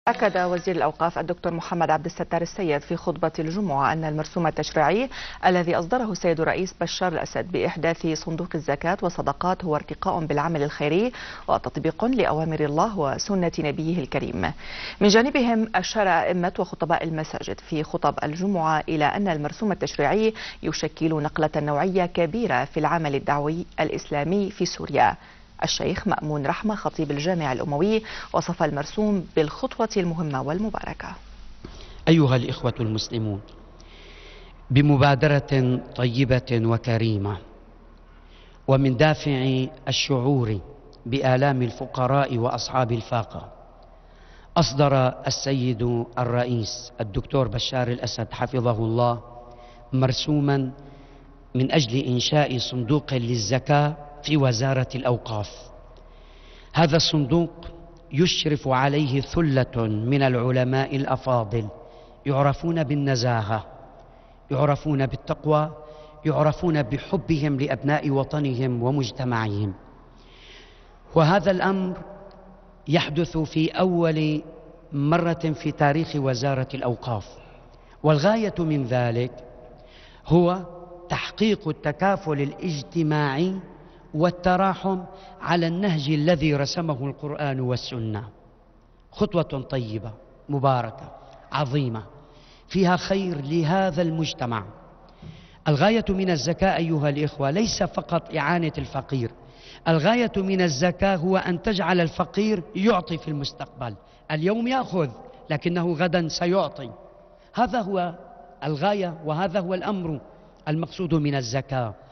أكد وزير الأوقاف الدكتور محمد عبد الستار السيد في خطبة الجمعة أن المرسوم التشريعي الذي أصدره السيد الرئيس بشار الأسد بإحداث صندوق الزكاة والصدقات هو ارتقاء بالعمل الخيري وتطبيق لأوامر الله وسنة نبيه الكريم. من جانبهم أشار أئمة وخطباء المساجد في خطب الجمعة إلى أن المرسوم التشريعي يشكل نقلة نوعية كبيرة في العمل الدعوي الإسلامي في سوريا. الشيخ مأمون رحمة خطيب الجامع الأموي وصف المرسوم بالخطوة المهمة والمباركة. أيها الإخوة المسلمون، بمبادرة طيبة وكريمة ومن دافع الشعور بآلام الفقراء وأصحاب الفاقة، أصدر السيد الرئيس الدكتور بشار الأسد حفظه الله مرسوما من أجل إنشاء صندوق للزكاة في وزارة الأوقاف. هذا الصندوق يشرف عليه ثلة من العلماء الأفاضل يعرفون بالنزاهة، يعرفون بالتقوى، يعرفون بحبهم لأبناء وطنهم ومجتمعهم. وهذا الأمر يحدث في أول مرة في تاريخ وزارة الأوقاف، والغاية من ذلك هو تحقيق التكافل الاجتماعي والتراحم على النهج الذي رسمه القرآن والسنة. خطوة طيبة مباركة عظيمة فيها خير لهذا المجتمع. الغاية من الزكاة أيها الإخوة ليس فقط إعانة الفقير، الغاية من الزكاة هو أن تجعل الفقير يعطي في المستقبل. اليوم يأخذ لكنه غدا سيعطي. هذا هو الغاية وهذا هو الأمر المقصود من الزكاة.